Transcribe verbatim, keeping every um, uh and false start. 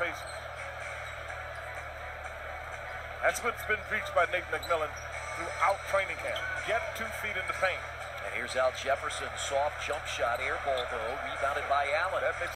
face. That's what's been preached by Nate McMillan throughout training camp. Get two feet in the paint. And here's Al Jefferson, soft jump shot, air ball though, rebounded by Allen. That makes